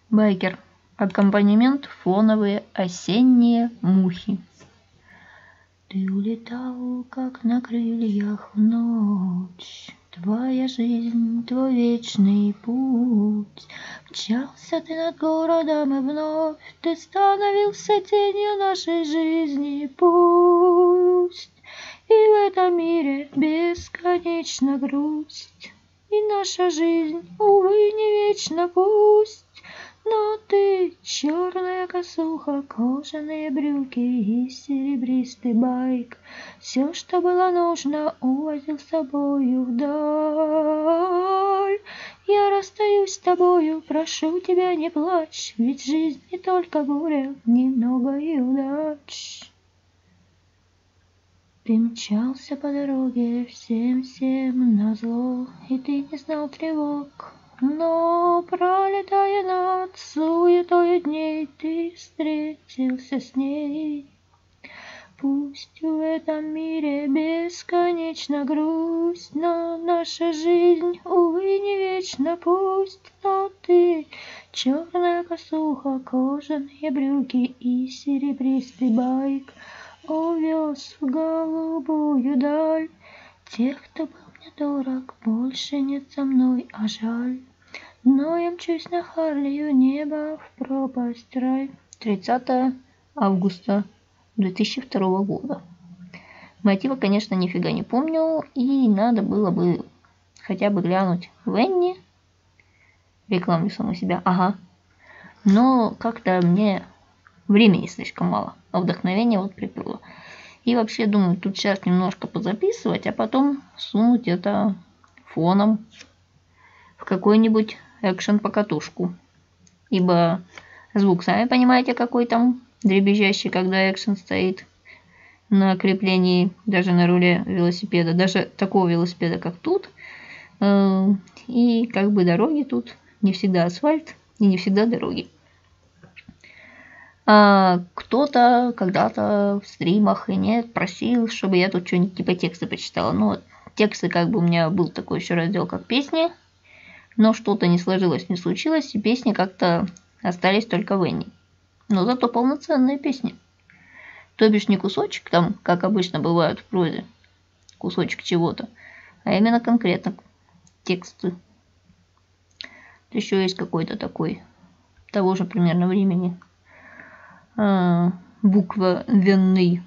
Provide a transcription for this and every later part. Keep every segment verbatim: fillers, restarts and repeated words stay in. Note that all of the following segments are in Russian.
Байкер. Аккомпанемент фоновые осенние мухи. Ты улетал, как на крыльях в ночь, твоя жизнь, твой вечный путь. Мчался ты над городом, и вновь ты становился тенью нашей жизни. Пусть и в этом мире бесконечна грусть, и наша жизнь, увы, не вечна, пусть. Но ты черная косуха, кожаные брюки и серебристый байк. Все, что было нужно, увозил с собою вдаль. Я расстаюсь с тобою, прошу тебя, не плачь, ведь жизнь не только буря, немного и удач. Ты мчался по дороге всем-всем назло, и ты не знал тревог. Но, пролетая над суетою дней, ты встретился с ней. Пусть в этом мире бесконечна грусть, но наша жизнь, увы, не вечна, пусть. Но ты, черная косуха, кожаные брюки и серебристый байк, увез в голубую даль тех, кто был мне дорог, больше нет со мной, а жаль. Но я мчусь на Харлею, небо в пропасть рай. тридцатое августа две тысячи второго года. Мотива, конечно, нифига не помню, и надо было бы хотя бы глянуть Венни. Рекламлю саму себя, ага. Но как-то мне времени слишком мало, а вдохновение вот приперло. И вообще, думаю, тут сейчас немножко позаписывать, а потом сунуть это фоном в какой-нибудь экшен-покатушку. Ибо звук, сами понимаете, какой там дребезжащий, когда экшен стоит на креплении, даже на руле велосипеда, даже такого велосипеда, как тут. И как бы дороги тут не всегда асфальт и не всегда дороги. А кто-то когда-то в стримах и нет просил, чтобы я тут что-нибудь типа текста почитала. Ну, тексты, как бы у меня был такой еще раздел, как песни, но что-то не сложилось, не случилось, и песни как-то остались только в Энни. Но зато полноценные песни. То бишь не кусочек там, как обычно бывают в прозе, кусочек чего-то, а именно конкретно тексты. Еще есть какой-то такой, того же примерно времени, буквенный.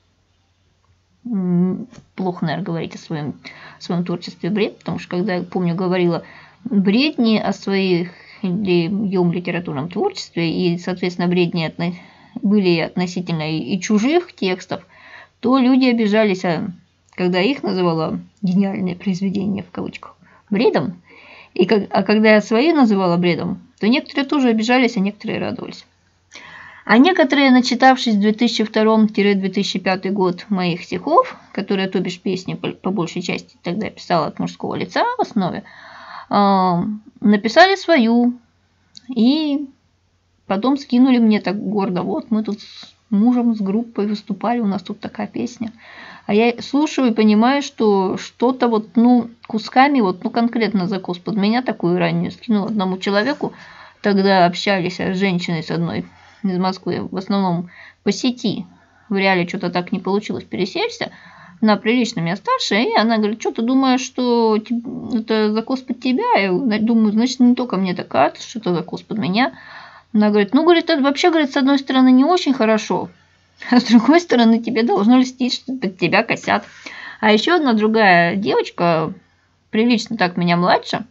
Плохо, наверное, говорить о своем, о своем творчестве бред, потому что когда я, помню, говорила бредни о своих моем литературном творчестве, и, соответственно, бредни отно... были относительно и, и чужих текстов, то люди обижались, а когда их называла гениальные произведения, в кавычках, бредом, и как... а когда я свои называла бредом, то некоторые тоже обижались, а некоторые радовались. А некоторые, начитавшись в две тысячи втором — две тысячи пятый год моих стихов, которые, то бишь песни, по, по большей части тогда писала от мужского лица в основе, э, написали свою и потом скинули мне так гордо: вот мы тут с мужем, с группой выступали, у нас тут такая песня. А я слушаю и понимаю, что что-то вот, ну, кусками, вот, ну, конкретно закос под меня такую раннюю скинул одному человеку. Тогда общались с женщиной с одной из Москвы, в основном по сети. В реале что-то так не получилось пересечься. Она прилично меня старше, и она говорит: что ты думаешь, что это закос под тебя? Я думаю, значит, не только мне так кажется, что это закос под меня. Она говорит: ну, говорит, это вообще, говорит, с одной стороны не очень хорошо, а с другой стороны тебе должно льстить, что под тебя косят. А еще одна другая девочка, прилично так меня младше,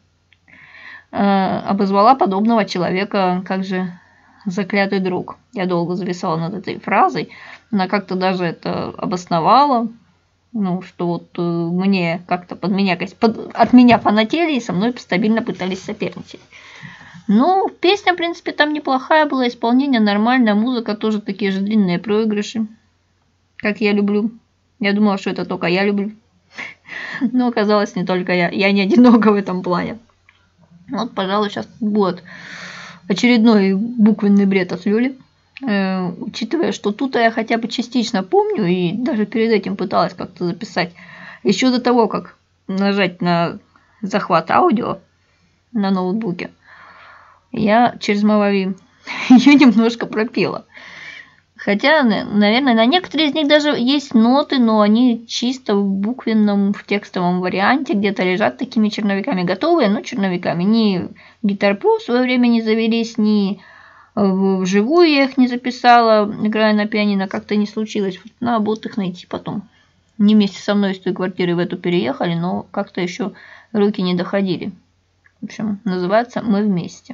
обозвала подобного человека как же заклятый друг. Я долго зависала над этой фразой. Она как-то даже это обосновала. Ну, что вот мне как-то под меня, под, от меня фанатели и со мной стабильно пытались соперничать. Ну, песня, в принципе, там неплохая была, исполнение нормальное, музыка тоже такие же длинные проигрыши, как я люблю. Я думала, что это только я люблю. Но оказалось, не только я. Я не одинока в этом плане. Вот, пожалуй, сейчас будет очередной буквенный бред от Лёли. Э, учитывая, что тут я хотя бы частично помню, и даже перед этим пыталась как-то записать, еще до того, как нажать на захват аудио на ноутбуке, я через Мавави ее немножко пропела. Хотя, наверное, на некоторые из них даже есть ноты, но они чисто в буквенном, в текстовом варианте где-то лежат такими черновиками, готовые, но черновиками. Ни Guitar Pro в свое время не завелись, ни вживую я их не записала, играя на пианино, как-то не случилось. Вот надо будет их найти потом. Не вместе со мной из той квартиры в эту переехали, но как-то еще руки не доходили. В общем, называется «Мы вместе».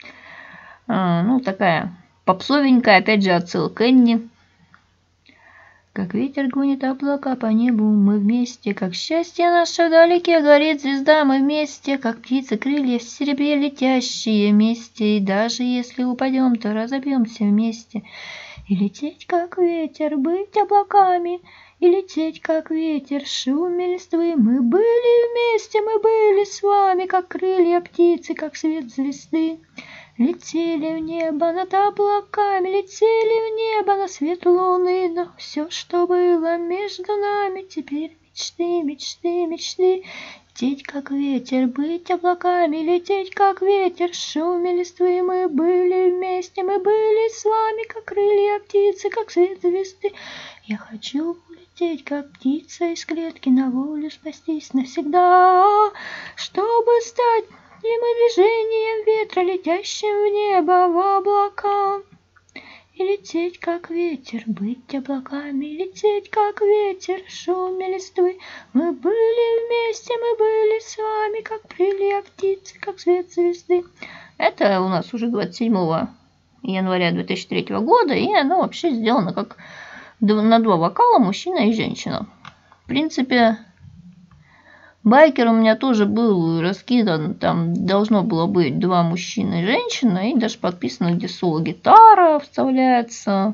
А, ну, такая попсовенькая, опять же, от Сэл Кенни. Как ветер гонит облака по небу, мы вместе. Как счастье наше вдалеке горит звезда, мы вместе. Как птицы крылья в серебре летящие вместе. И даже если упадем, то разобьемся вместе. И лететь, как ветер, быть облаками. И лететь, как ветер, в шуме листвы. Мы были вместе, мы были с вами, как крылья птицы, как свет звезды. Летели в небо над облаками, летели в небо на свет луны, но все, что было между нами, теперь мечты, мечты, мечты. Лететь, как ветер, быть облаками, лететь, как ветер, в шуме листвы. Мы были вместе, мы были с вами, как крылья птицы, как свет звезды. Я хочу улететь, как птица из клетки, на волю спастись навсегда, чтобы стать и мы движением ветра, летящим в небо, в облака. И лететь, как ветер, быть облаками, лететь, как ветер, в шуме листвы. Мы были вместе, мы были с вами, как крылья птицы, как свет звезды. Это у нас уже двадцать седьмого января две тысячи третьего года, и оно вообще сделано как на два вокала, мужчина и женщина. В принципе, байкер у меня тоже был раскидан, там должно было быть два мужчины и женщина, и даже подписано, где соло-гитара вставляется,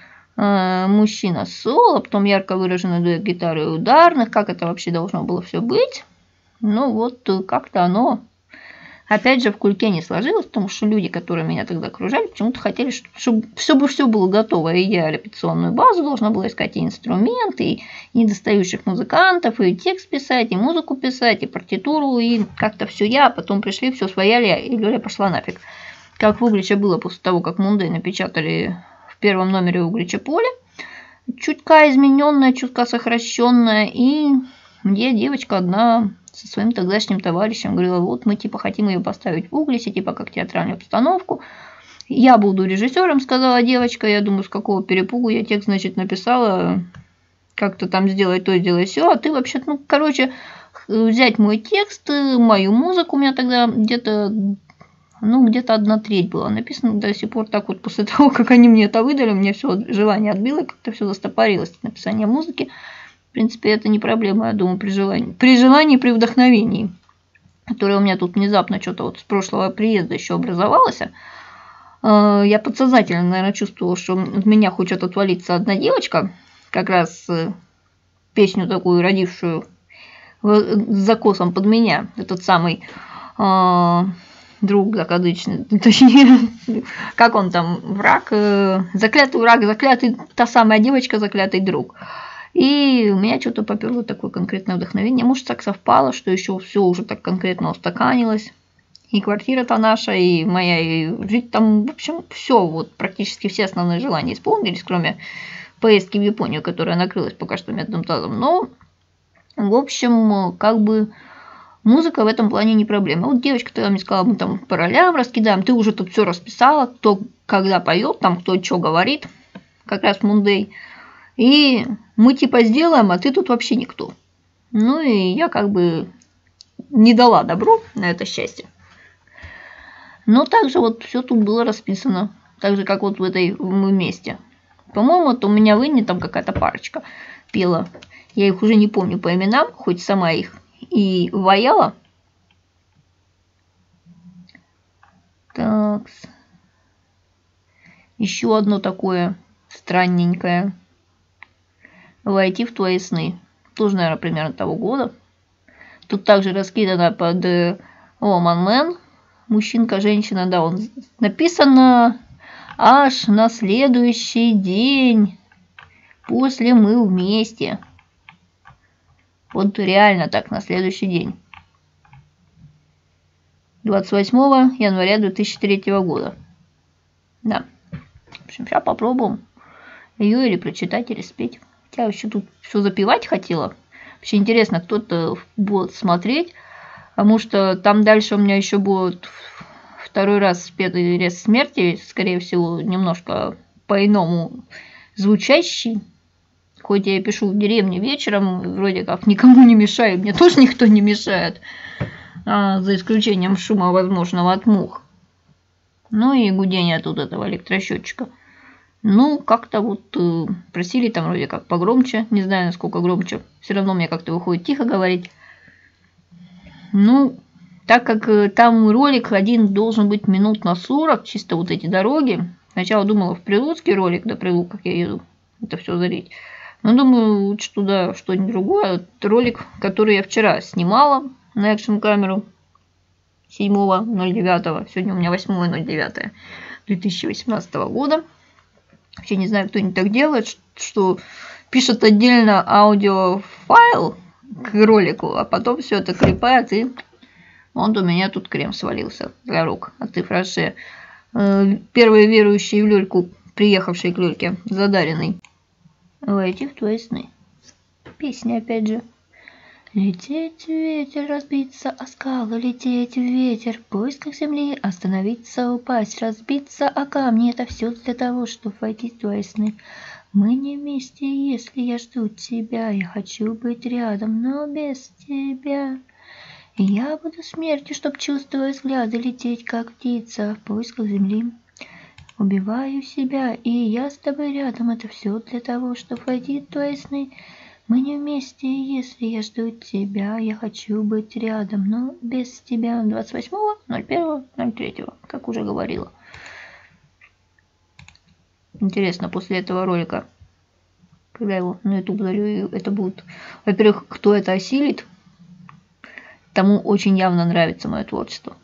э, мужчина соло, потом ярко выраженный дуэт гитары и ударных, как это вообще должно было все быть. Ну вот как-то оно, опять же, в кульке не сложилось, потому что люди, которые меня тогда окружали, почему-то хотели, чтобы все бы все было готово, и я репетиционную базу должна была искать, и инструменты, и недостающих музыкантов, и текст писать, и музыку писать, и партитуру, и как-то все я, а потом пришли, все свояли, и Лёля пошла нафиг. Как в Угличе было после того, как Мундей напечатали в первом номере Углича поле, чутка измененная, чутка сокращенная, и мне девочка одна со своим тогдашним товарищем говорила, вот мы типа хотим ее поставить в Углисе, типа как театральную постановку. Я буду режиссером, сказала девочка. Я думаю, с какого перепугу я текст, значит, написала, как-то там сделать то, сделать все. А ты вообще, ну, короче, взять мой текст, мою музыку, у меня тогда где-то, ну, где-то одна треть была написана до сих пор. Так вот, после того, как они мне это выдали, у меня все желание отбило, как-то все застопорилось, написание музыки. В принципе, это не проблема, я думаю, при желании. При желании, при вдохновении, которое у меня тут внезапно что-то вот с прошлого приезда еще образовалось, я подсознательно, наверное, чувствовала, что от меня хочет отвалиться одна девочка, как раз песню такую, родившую с закосом под меня, этот самый э, друг закадычный, точнее, как он там, враг, э, заклятый враг, заклятый, та самая девочка, заклятый друг. И у меня что-то поперло такое конкретное вдохновение. Может, так совпало, что еще все уже так конкретно устаканилось. И квартира-то наша, и моя, и жить там, в общем, все, вот практически все основные желания исполнились, кроме поездки в Японию, которая накрылась пока что медным тазом. Но, в общем, как бы музыка в этом плане не проблема. Вот девочка тогда мне сказала, мы там по ролям раскидаем, ты уже тут все расписала, кто когда поет, там кто что говорит, как раз Мундей. И мы типа сделаем, а ты тут вообще никто. Ну и я как бы не дала добро на это счастье. Но также вот все тут было расписано. Так же, как вот в этой мы вместе. По-моему, это у меня в Инне там какая-то парочка пела. Я их уже не помню по именам, хоть сама их и ваяла. Так. Еще одно такое странненькое. Войти в твои сны. Тоже, наверное, примерно того года. Тут также раскидано под Woman Man. Мужчинка, женщина, да, он написано аж на следующий день. После мы вместе. Вот реально так, на следующий день. двадцать восьмого января две тысячи третьего года. Да. В общем, сейчас попробуем ее или прочитать, или спеть. Я еще тут все запевать хотела. Вообще интересно, кто-то будет смотреть, потому что там дальше у меня еще будет второй раз спетый рез смерти, скорее всего, немножко по-иному звучащий. Хоть я и пишу в деревне вечером, вроде как никому не мешаю, мне тоже никто не мешает, а, за исключением шума возможного от мух. Ну и гудение тут этого электросчетчика. Ну, как-то вот э, просили там вроде как погромче, не знаю, насколько громче. Все равно мне как-то выходит тихо говорить. Ну, так как э, там ролик один должен быть минут на сорок, чисто вот эти дороги. Сначала думала в Прилуцкий ролик, до Прилук, как я еду, это все залить. Но думаю, лучше туда что-нибудь другое. Это ролик, который я вчера снимала на экшн-камеру седьмого ноль девятого. Сегодня у меня восьмого ноль девятого две тысячи восемнадцатого года. Вообще не знаю, кто-нибудь так делает, что пишет отдельно аудиофайл к ролику, а потом все это клепает, и вот у меня тут крем свалился для рук от Ифраше. Первые верующие в люльку, приехавшие к люльке, задаренный. Войти в твои сны. Песня опять же. Лететь в ветер, разбиться о скалы, лететь в ветер, в поисках земли, остановиться, упасть, разбиться о камни. Это все для того, чтобы войти в твои сны. Мы не вместе, если я жду тебя, я хочу быть рядом, но без тебя. Я буду смертью, чтоб, чувствуя взгляды, лететь, как птица, в поисках земли. Убиваю себя, и я с тобой рядом, это все для того, чтобы войти в твои сны. Мы не вместе, если я жду тебя, я хочу быть рядом, но без тебя. двадцать восьмого ноль первого ноль третьего, как уже говорила. Интересно, после этого ролика, когда я его на YouTube залью, это будет... Во-первых, кто это осилит, тому очень явно нравится мое творчество.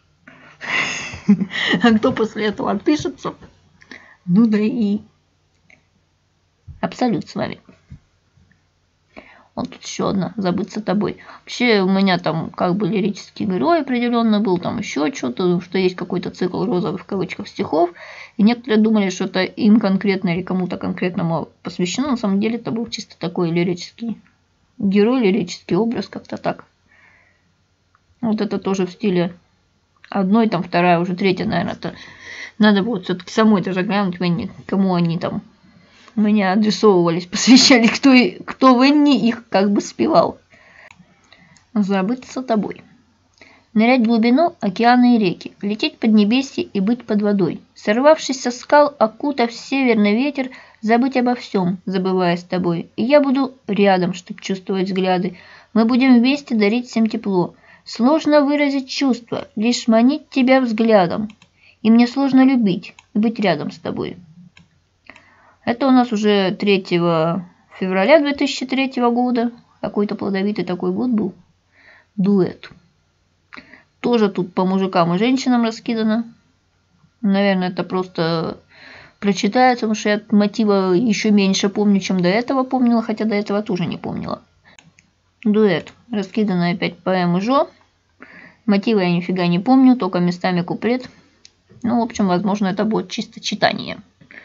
А кто после этого отпишется, ну да и абсолют с вами. Вот тут еще одна, забыться тобой. Вообще у меня там как бы лирический герой определенно был, там еще что-то, что есть какой-то цикл розовых в кавычках стихов. И некоторые думали, что это им конкретно или кому-то конкретному посвящено. На самом деле это был чисто такой лирический герой, лирический образ, как-то так. Вот это тоже в стиле одной, там вторая, уже третья, наверное. Это надо будет все-таки самой даже глянуть, кому они там меня адресовывались, посвящали, кто, кто в Энни их как бы спевал. Забыться тобой. Нырять в глубину океана и реки, лететь под небесье и быть под водой. Сорвавшись со скал, окутав северный ветер, забыть обо всем, забывая с тобой. И я буду рядом, чтоб чувствовать взгляды. Мы будем вместе дарить всем тепло. Сложно выразить чувства, лишь манить тебя взглядом. И мне сложно любить и быть рядом с тобой. Это у нас уже третьего февраля две тысячи третьего года. Какой-то плодовитый такой год был. Дуэт. Тоже тут по мужикам и женщинам раскидано. Наверное, это просто прочитается, потому что я мотива еще меньше помню, чем до этого помнила, хотя до этого тоже не помнила. Дуэт. Раскидано опять поэмы Жо. Мотива я нифига не помню, только местами куплет. Ну, в общем, возможно, это будет чисто читание.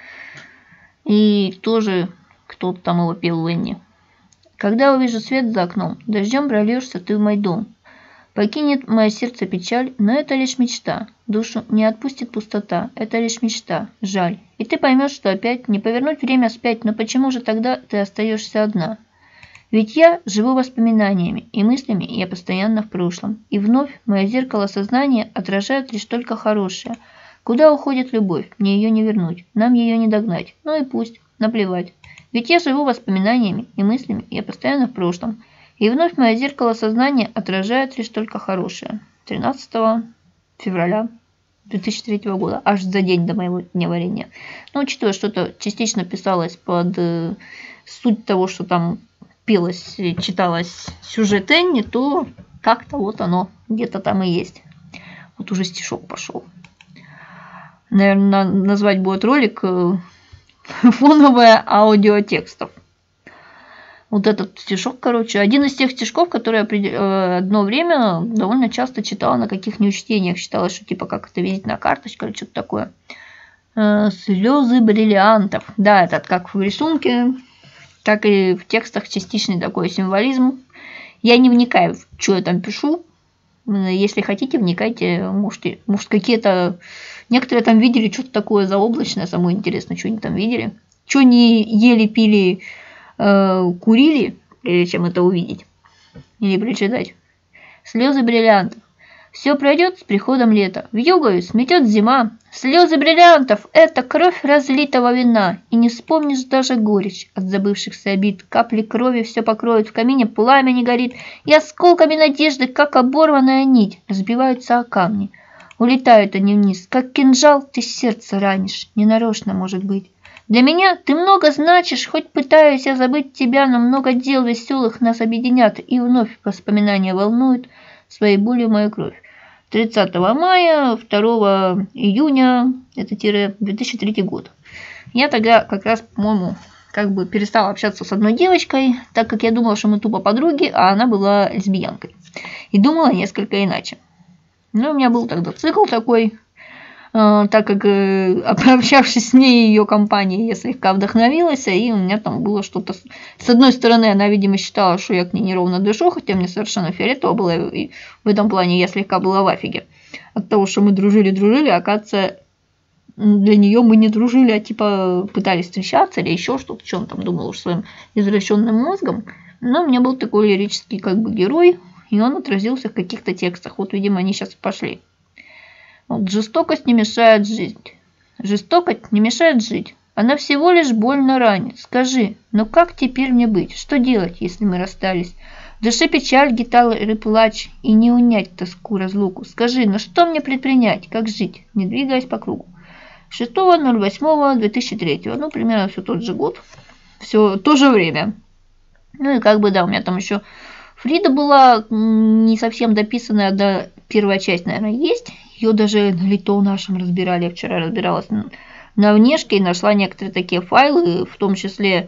И тоже кто-то там его пел в Энни. Когда увижу свет за окном, дождем прольешься ты в мой дом. Покинет мое сердце печаль, но это лишь мечта. Душу не отпустит пустота, это лишь мечта, жаль. И ты поймешь, что опять не повернуть время вспять, но почему же тогда ты остаешься одна? Ведь я живу воспоминаниями и мыслями, я постоянно в прошлом. И вновь мое зеркало сознания отражает лишь только хорошее. Куда уходит любовь? Мне ее не вернуть, нам ее не догнать. Ну и пусть, наплевать. Ведь я живу воспоминаниями и мыслями, я постоянно в прошлом. И вновь мое зеркало сознания отражает лишь только хорошее. тринадцатого февраля две тысячи третьего года, аж за день до моего дня варенья. Но учитывая, что это частично писалось под э, суть того, что там пелось, читалось сюжет Энни, то как-то вот оно где-то там и есть. Вот уже стишок пошел. Наверное, назвать будет ролик «Фоновое аудио текстов». Вот этот стишок, короче, один из тех стишков, которые я одно время довольно часто читала на каких-нибудь чтениях. Считала, что типа как это видеть на карточке или что-то такое. Слезы бриллиантов. Да, это как в рисунке, так и в текстах частичный такой символизм. Я не вникаю, в что я там пишу. Если хотите, вникайте. Может, может какие-то... Некоторые там видели что-то такое заоблачное. Самое интересное, что они там видели. Что не ели, пили... курили, прежде чем это увидеть или прочитать. Слезы бриллиантов. Все пройдет с приходом лета. Вьюгою сметет зима. Слезы бриллиантов – это кровь разлитого вина. И не вспомнишь даже горечь от забывшихся обид. Капли крови все покроют, в камине пламя не горит. И осколками надежды, как оборванная нить, разбиваются о камни. Улетают они вниз, как кинжал ты сердце ранишь. Ненарочно, может быть. Для меня ты много значишь, хоть пытаюсь я забыть тебя, но много дел веселых нас объединят, и вновь воспоминания волнуют своей болью мою кровь. тридцатого мая, второго июня, это тире две тысячи третий год. Я тогда как раз, по-моему, как бы перестала общаться с одной девочкой, так как я думала, что мы тупо подруги, а она была лесбиянкой. И думала несколько иначе. Ну, у меня был тогда цикл такой... так как, пообщавшись с ней и ее компанией, я слегка вдохновилась, и у меня там было что-то... С одной стороны, она, видимо, считала, что я к ней неровно дышу, хотя мне совершенно фиолетово было, и в этом плане я слегка была в афиге. От того, что мы дружили-дружили, оказывается, для нее мы не дружили, а типа пытались встречаться или еще что-то, что он там думал уж своим извращенным мозгом. Но у меня был такой лирический как бы герой, и он отразился в каких-то текстах. Вот, видимо, они сейчас пошли. Вот, жестокость не мешает жить. Жестокость не мешает жить. Она всего лишь больно ранит. Скажи, но как теперь мне быть? Что делать, если мы расстались? В душе печаль, гитары, плач, и не унять тоску, разлуку. Скажи, ну что мне предпринять? Как жить, не двигаясь по кругу? шестого ноль восьмого две тысячи третьего. Ну, примерно все тот же год. Все то же время. Ну и как бы, да, у меня там еще Фрида была не совсем дописанная, да, первая часть, наверное, есть. Ее даже на лито нашем разбирали. Я вчера разбиралась на внешке и нашла некоторые такие файлы, в том числе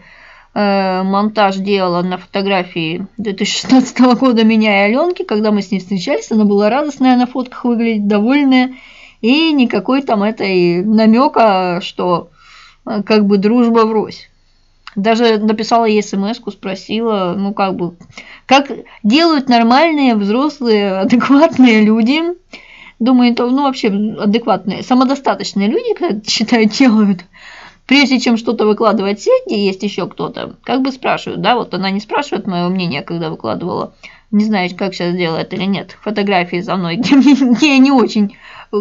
э, монтаж делала на фотографии две тысячи шестнадцатого года меня и Аленки, когда мы с ней встречались. Она была радостная на фотках выглядеть, довольная. И никакой там этой намека, что э, как бы дружба врозь. Даже написала ей смс-ку, спросила, ну как бы, как делают нормальные, взрослые, адекватные люди. Думаю, это, ну, вообще адекватные, самодостаточные люди, когда считаю, делают, прежде чем что-то выкладывать в сеть, где есть еще кто-то, как бы спрашивают, да, вот она не спрашивает моего мнения, когда выкладывала, не знаю, как сейчас делает или нет, фотографии за мной, где, где я не очень,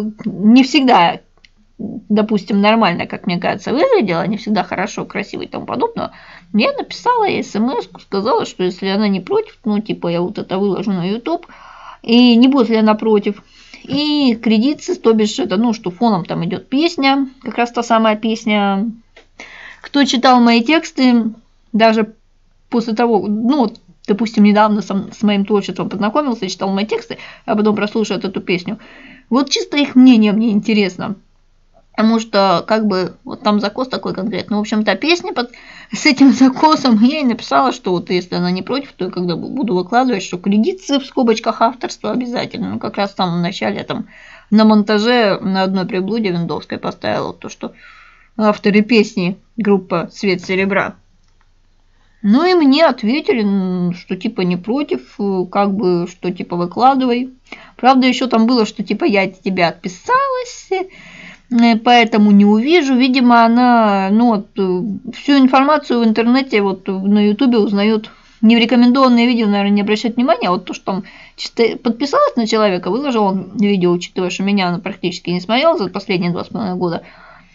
не всегда, допустим, нормально, как мне кажется, выглядела, не всегда хорошо, красиво и тому подобное. Я написала ей смс-ку, сказала, что если она не против, ну, типа, я вот это выложу на YouTube, и не будет ли она против. И кредитцы, то бишь это, ну, что фоном там идет песня, как раз та самая песня. Кто читал мои тексты, даже после того, ну, допустим, недавно с моим творчеством познакомился, читал мои тексты, а потом прослушает эту песню. Вот чисто их мнение мне интересно. Потому что, как бы, вот там закос такой конкретный. В общем, та песня под, с этим закосом, я ей написала, что вот если она не против, то я когда буду выкладывать, что кредитцы в скобочках авторства обязательно. Ну, как раз там в начале, там, на монтаже на одной приблуде виндовской поставила то, что авторы песни группа «Свет серебра». Ну, и мне ответили, что типа не против, как бы, что типа выкладывай. Правда, еще там было, что типа я от тебя отписалась, поэтому не увижу. Видимо, она, ну вот, всю информацию в интернете, вот на ютубе узнает не в рекомендованные видео, наверное, не обращать внимания, а вот то, что там чисто подписалась на человека, выложила он видео, учитывая, что меня она практически не смотрела за последние два с половиной года,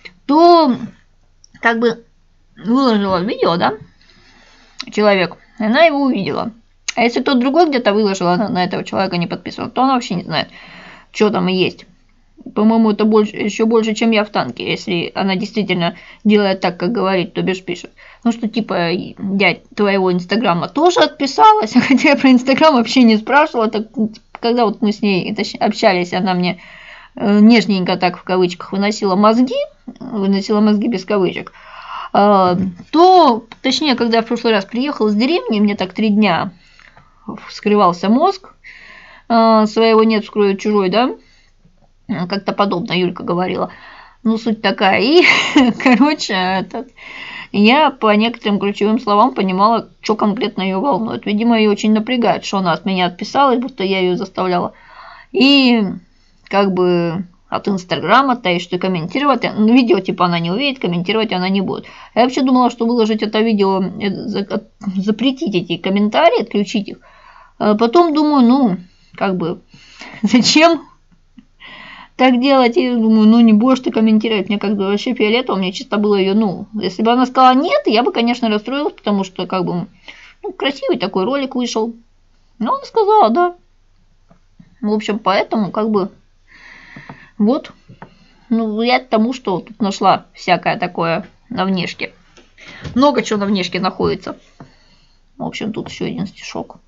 то как бы выложила видео, да, человек, она его увидела. А если тот другой где-то выложил, она на этого человека не подписывала, то она вообще не знает, что там и есть. По-моему, это больше, еще больше, чем я в танке, если она действительно делает так, как говорит, то бишь пишет. Ну что, типа, дядь твоего инстаграма тоже отписалась, хотя я про инстаграм вообще не спрашивала. Так, когда вот мы с ней общались, она мне нежненько так в кавычках выносила мозги, выносила мозги без кавычек. то, точнее, когда я в прошлый раз приехала с деревни, мне так три дня вскрывался мозг, своего нет, вскроют чужой, да, как-то подобно Юлька говорила. Ну, суть такая. И, короче, этот, я по некоторым ключевым словам понимала, что конкретно ее волнует. Видимо, ее очень напрягает, что она от меня отписалась, будто я ее заставляла. И как бы от Инстаграма, то есть, что комментировать, ну, видео типа она не увидит, комментировать она не будет. Я вообще думала, что выложить это видео, запретить эти комментарии, отключить их. А потом думаю, ну, как бы, зачем так делать? И думаю, ну, не будешь ты комментировать, мне как бы вообще фиолетово, мне чисто было ее, ну, если бы она сказала нет, я бы, конечно, расстроилась, потому что, как бы, ну, красивый такой ролик вышел. Но она сказала, да. В общем, поэтому, как бы, вот, ну, я к тому, что тут нашла всякое такое на внешке. Много чего на внешке находится. В общем, тут еще один стишок.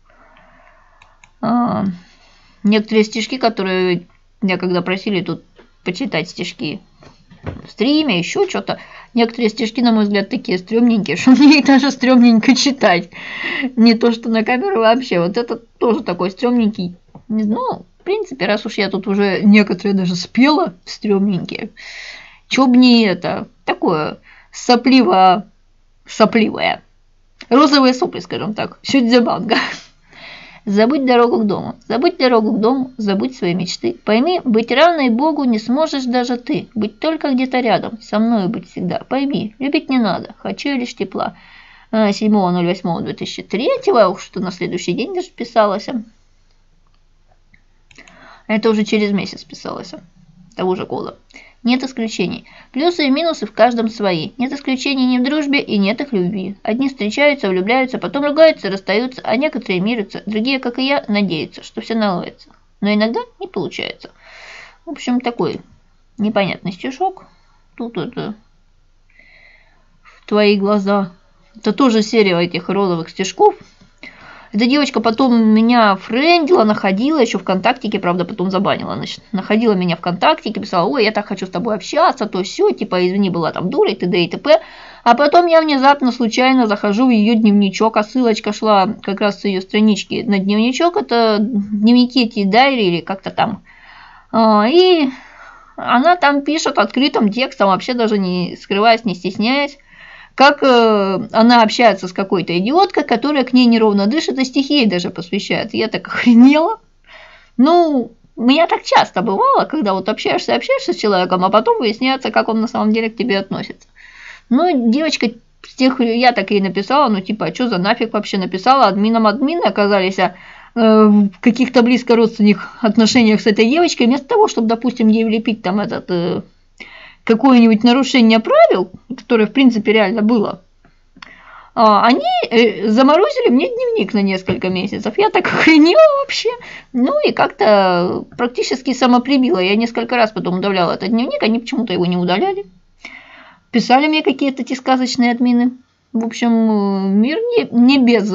А, некоторые стишки, которые меня когда просили тут почитать стишки в стриме, еще что-то, некоторые стишки, на мой взгляд, такие стрёмненькие, что мне их даже стрёмненько читать. Не то, что на камеру вообще. Вот этот тоже такой стрёмненький. Ну, в принципе, раз уж я тут уже некоторые даже спела, стрёмненькие, чё б не это, такое сопливо, сопливое. Розовые сопли, скажем так, сюдзебанга. Забудь дорогу к дому, забудь дорогу к дому, забудь свои мечты. Пойми, быть равной Богу не сможешь даже ты, быть только где-то рядом, со мною быть всегда. Пойми, любить не надо, хочу я лишь тепла. седьмого ноль восьмого две тысячи третьего, уж что на следующий день даже писалось. Это уже через месяц писалось, того же года. Нет исключений. Плюсы и минусы в каждом свои. Нет исключений ни в дружбе и нет их в любви. Одни встречаются, влюбляются, потом ругаются, расстаются, а некоторые мирятся. Другие, как и я, надеются, что все наладится. Но иногда не получается. В общем, такой непонятный стишок. Тут это в твои глаза. Это тоже серия этих розовых стишков. Эта девочка потом меня френдила, находила, еще ВКонтактике, правда, потом забанила. Значит, находила меня ВКонтактике, писала, ой, я так хочу с тобой общаться, то все, типа, извини, была там дура и т.д. и т.п. А потом я внезапно, случайно захожу в ее дневничок, а ссылочка шла как раз с ее странички на дневничок, это дневники эти дайри или как-то там. И она там пишет открытым текстом, вообще даже не скрываясь, не стесняясь, как э, она общается с какой-то идиоткой, которая к ней неровно дышит, и стихи ей даже посвящает. Я так охренела. Ну, у меня так часто бывало, когда вот общаешься, общаешься с человеком, а потом выясняется, как он на самом деле к тебе относится. Ну, девочка, с тех, я так ей написала, ну, типа, а что за нафиг вообще написала, админом админы оказались э, в каких-то близко родственных отношениях с этой девочкой, вместо того, чтобы, допустим, ей влепить там этот... Э, какое-нибудь нарушение правил, которое в принципе реально было, они заморозили мне дневник на несколько месяцев. Я так охренела вообще. Ну и как-то практически самоприбила. Я несколько раз потом удаляла этот дневник, они почему-то его не удаляли. Писали мне какие-то эти сказочные админы. В общем, мир не, не без.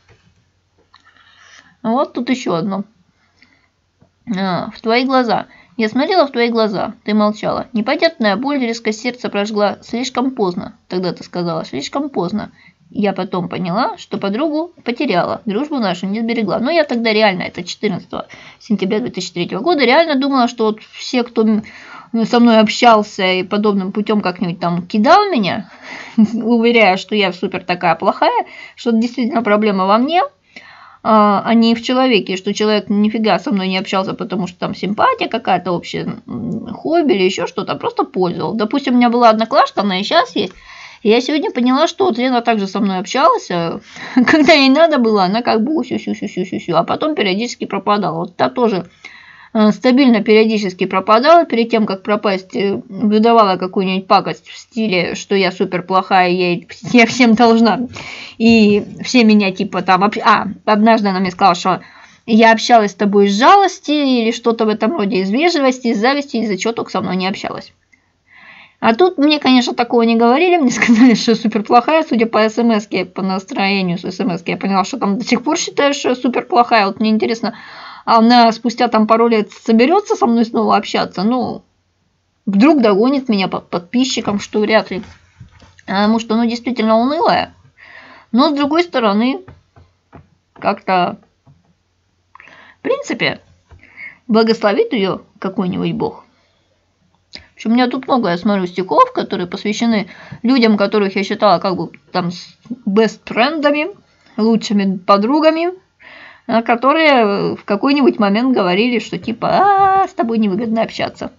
Вот тут еще одно. А, в твои глаза. Я смотрела в твои глаза, ты молчала. Непонятная боль резко сердце прожгла. Слишком поздно, тогда ты сказала, слишком поздно. Я потом поняла, что подругу потеряла, дружбу нашу не сберегла. Но я тогда реально, это четырнадцатого сентября две тысячи третьего года, реально думала, что вот все, кто со мной общался и подобным путем как-нибудь там кидал меня, уверяя, что я супер такая плохая, что действительно проблема во мне, а не в человеке, что человек нифига со мной не общался, потому что там симпатия какая-то общая, хобби или еще что-то, просто пользовал. Допустим, у меня была одноклашка, она и сейчас есть, и я сегодня поняла, что вот Лена также со мной общалась, когда ей надо было, она как бы усю-сю-сю-сю-сю, а потом периодически пропадала. Вот та тоже стабильно периодически пропадала, перед тем, как пропасть, выдавала какую-нибудь пакость в стиле, что я супер плохая, я, я всем должна, и все меня типа там... А, однажды она мне сказала, что я общалась с тобой из жалости, или что-то в этом роде, из вежливости, из зависти, из-за чего только со мной не общалась. А тут мне, конечно, такого не говорили, мне сказали, что супер плохая, судя по смс-ке, по настроению с смс-ки, я поняла, что там до сих пор считаешь, что супер плохая, вот мне интересно... Она спустя там пару лет соберется со мной снова общаться, ну, вдруг догонит меня по подписчикам, что вряд ли. потому что оно действительно унылое. Но, с другой стороны, как-то, в принципе, благословит ее какой-нибудь бог. В общем, у меня тут много, я смотрю, стихов, которые посвящены людям, которых я считала как бы там с бест-френдами, лучшими подругами, которые в какой-нибудь момент говорили, что типа, а, с тобой невыгодно общаться.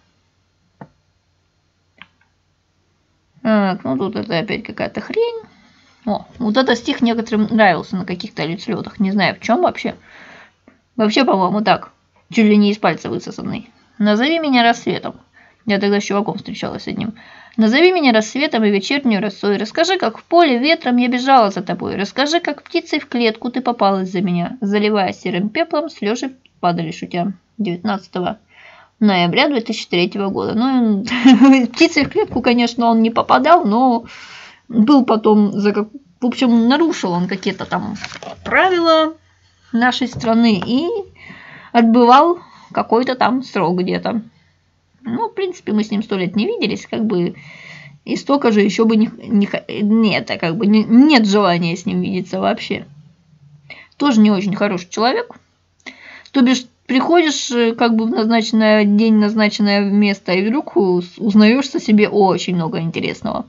Так, ну тут это опять какая-то хрень. О, вот этот стих некоторым нравился на каких-то лицлетах. Не знаю, в чем вообще. Вообще, по-моему, так. Чуть ли не из пальца высосанный. Назови меня рассветом. Я тогда с чуваком встречалась с одним. Назови меня рассветом и вечернюю росой. Расскажи, как в поле ветром я бежала за тобой. Расскажи, как птицей в клетку ты попалась за меня. Заливая серым пеплом, слезы падали шутя. девятнадцатого ноября две тысячи третьего года. Ну, птицей в клетку, конечно, он не попадал, но был потом, за как... в общем, нарушил он какие-то там правила нашей страны и отбывал какой-то там срок где-то. Ну, в принципе, мы с ним сто лет не виделись, как бы, и столько же еще бы не, не нет, как бы не, нет желания с ним видеться вообще. Тоже не очень хороший человек. То бишь, приходишь как бы в назначенное день, назначенное место, и вдруг узнаешь о себе очень много интересного.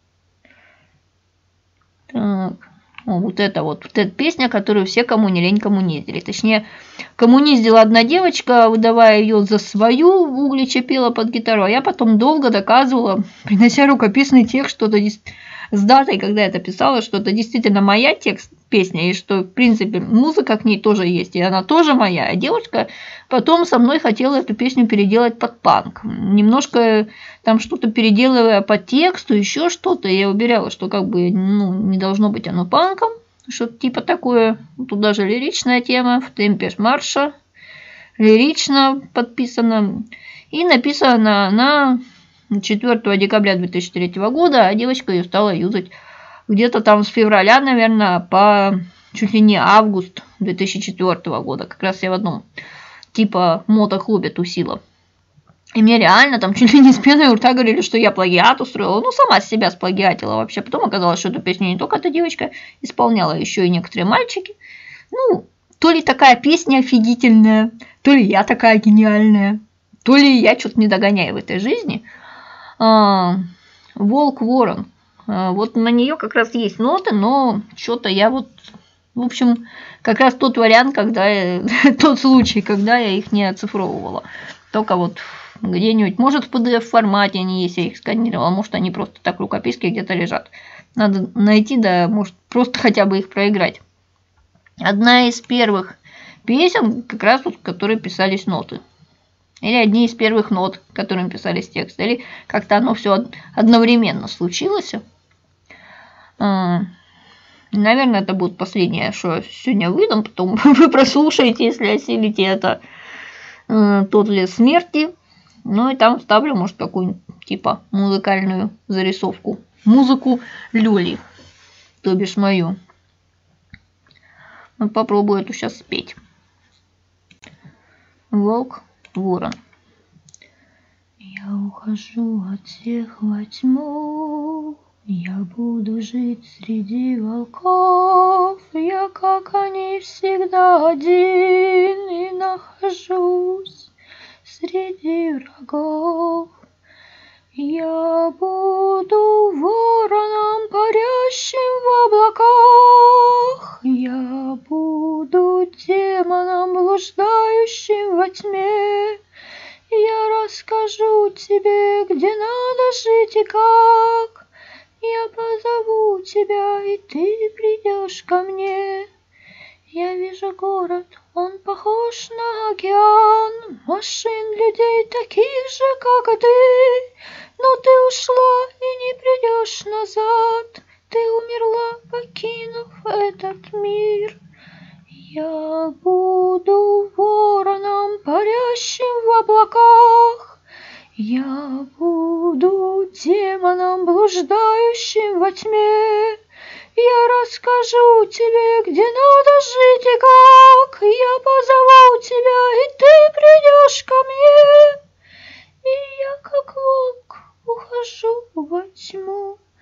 Так. О, вот это вот, вот эта песня, которую все, кому не лень, коммуниздили. Точнее, коммуниздила одна девочка, выдавая ее за свою, в Угличе пела под гитару, а я потом долго доказывала, принося рукописный текст, что-то с датой, когда я это писала, что это действительно моя текст, песня, и что, в принципе, музыка к ней тоже есть, и она тоже моя. А девочка потом со мной хотела эту песню переделать под панк. Немножко там что-то переделывая по тексту, еще что-то. Я уверяла, что как бы ну, не должно быть оно панком, что-то типа такое. Тут даже лиричная тема в темпе марша. Лирично подписано. И написано на четвёртого декабря две тысячи третьего года, а девочка ее стала юзать где-то там с февраля, наверное, по чуть ли не август две тысячи четвёртого года. Как раз я в одном типа мотоклубе тусила. И мне реально там чуть ли не с пеной у рта говорили, что я плагиат устроила. Ну, сама себя сплагиатила вообще. Потом оказалось, что эту песню не только эта девочка исполняла, еще и некоторые мальчики. Ну, то ли такая песня офигительная, то ли я такая гениальная, то ли я что-то не догоняю в этой жизни. А, Волк-Ворон. А, вот на нее как раз есть ноты, но что-то я вот... В общем, как раз тот вариант, когда я, тот случай, когда я их не оцифровывала. Только вот где-нибудь, может, в пи ди эф формате они есть, я их сканировала, может, они просто так рукописки где-то лежат. Надо найти, да, может, просто хотя бы их проиграть. Одна из первых песен, как раз вот, в которой писались ноты. Или одни из первых нот, которыми писались тексты. Или как-то оно все одновременно случилось. Наверное, это будет последнее, что сегодня выдам. Потом вы прослушаете, если осилите это. Тот лес смерти. Ну и там вставлю, может, какую-нибудь типа музыкальную зарисовку. Музыку Лёли. То бишь мою. Ну, попробую эту сейчас спеть. Волк, ворон. Я ухожу от всех во тьму. Я буду жить среди волков, я, как они, всегда один, и нахожусь среди врагов. Я буду вороном, парящим в облаках, я буду демоном, блуждающим во тьме. Я расскажу тебе, где надо жить и как. Я позову тебя, и ты придешь ко мне. Я вижу город, он похож на океан, машин, людей таких же, как и ты. Но ты ушла и не придешь назад, ты умерла, покинув этот мир. Я буду вороном, парящим в облаках. Я буду демоном, блуждающим во тьме. Я расскажу тебе, где надо жить и как. Я позову тебя, и ты придешь ко мне. И я, как волк, ухожу во тьму.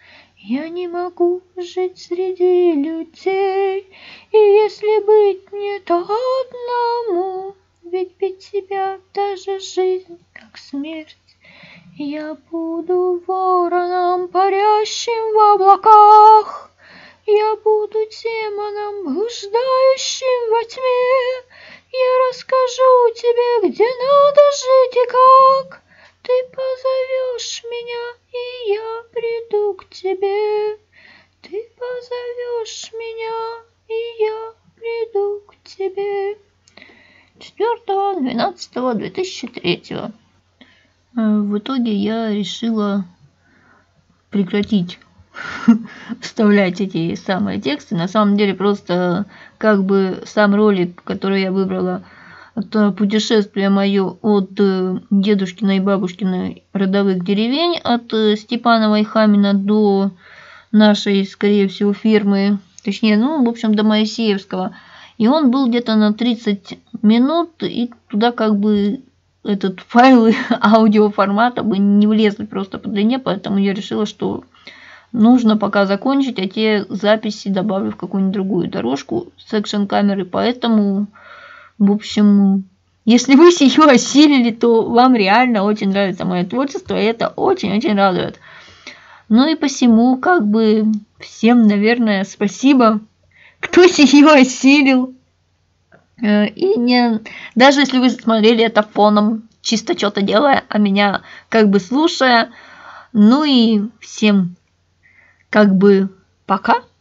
Я не могу жить среди людей, и если быть мне, то одному, ведь без тебя даже жизнь как смерть. Я буду вороном, парящим в облаках, я буду демоном, блуждающим во тьме. Я расскажу тебе, где надо жить и как. Ты позовешь меня, и я приду к тебе. Ты позовешь меня, и я приду к тебе. четвёртого двенадцатого две тысячи третьего. В итоге я решила прекратить вставлять эти самые тексты. На самом деле просто как бы сам ролик, который я выбрала, это путешествие мое от дедушкиной и бабушкиной родовых деревень, от Степанова и Хамина до нашей, скорее всего, фермы, точнее, ну, в общем, до Моисеевского. И он был где-то на тридцать минут, и туда как бы этот файл аудиоформата бы не влезли просто по длине, поэтому я решила, что нужно пока закончить, а те записи добавлю в какую-нибудь другую дорожку с экшн-камеры. Поэтому, в общем, если вы ее осилили, то вам реально очень нравится мое творчество, и это очень-очень радует. Ну и посему, как бы, всем, наверное, спасибо, кто ее осилил. И не, даже если вы смотрели это фоном, чисто что-то делая, а меня как бы слушая. Ну и всем как бы пока.